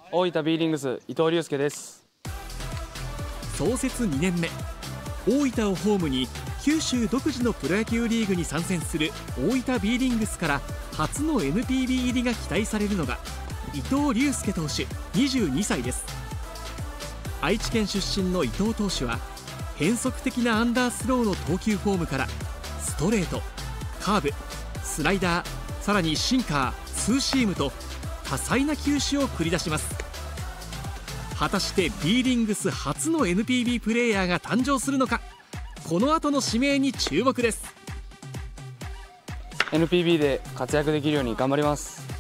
大分 B リングス伊藤隆介です。 創設2年目、大分をホームに九州独自のプロ野球リーグに参戦する大分 B リングスから初の NPB 入りが期待されるのが伊藤隆介投手22歳です。愛知県出身の伊藤投手は変則的なアンダースローの投球フォームからストレート、カーブ、スライダー、さらにシンカー、ツーシームと多彩な球種を繰り出します。果たして B リングス初の NPB プレーヤーが誕生するのか、この後の指名に注目です。 NPB で活躍できるように頑張ります。